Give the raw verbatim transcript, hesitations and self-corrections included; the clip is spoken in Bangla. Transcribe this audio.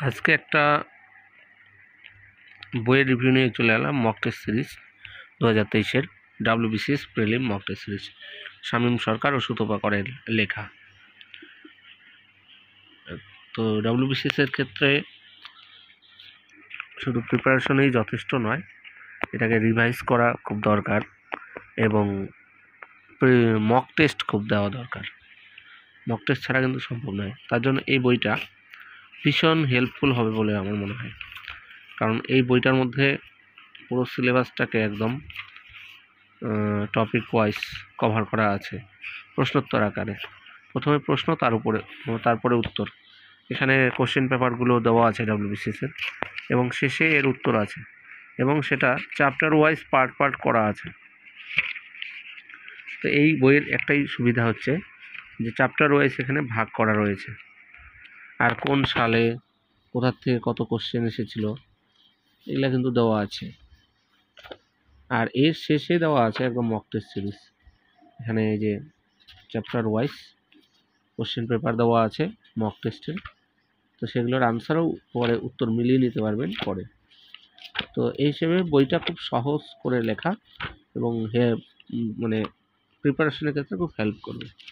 আজকে একটা বইয়ের রিভিউ নিয়ে চলে এলাম। মক টেস্ট সিরিজ দু হাজার তেইশের WBCS prelim mock test series, Shamim Sarkar ও সুতপা করের লেখা। তো ডাব্লিউবিসিএস এর ক্ষেত্রে শুধু প্রিপারেশনেই যথেষ্ট নয়, এটাকে রিভাইজ করা খুব দরকার এবং মক টেস্ট খুব দেওয়া দরকার। মক টেস্ট ছাড়া কিন্তু সম্ভব নয়। তার জন্য এই বইটা ভীষণ হেল্পফুল হবে বলে আমার মনে হয়, কারণ এই বইটার মধ্যে পুরো সিলেবাসটাকে একদম টপিক ওয়াইজ কভার করা আছে প্রশ্নোত্তর আকারে। প্রথমে প্রশ্ন, তার উপরে তারপরে উত্তর। এখানে কোশ্চেন পেপারগুলো দেওয়া আছে ডাব্লিউবিসিএসের, এবং শেষে এর উত্তর আছে, এবং সেটা চ্যাপ্টার ওয়াইজ পার্ট পার্ট করা আছে। তো এই বইয়ের একটাই সুবিধা হচ্ছে যে চ্যাপ্টার ওয়াইজ এখানে ভাগ করা রয়েছে, আর কোন সালে কোথার থেকে কত কোশ্চেন এসেছিল এগুলো কিন্তু দেওয়া আছে। আর এর শেষে দেওয়া আছে একদম মক টেস্ট সিরিজ। এখানে এই যে চ্যাপ্টার ওয়াইজ কোশ্চেন পেপার দেওয়া আছে মক টেস্টের, তো সেগুলোর আনসারও পরে উত্তর মিলিয়ে নিতে পারবেন পরে। তো এই হিসেবে বইটা খুব সহজ করে লেখা এবং হে মানে প্রিপারেশনের ক্ষেত্রে খুব হেল্প করবে।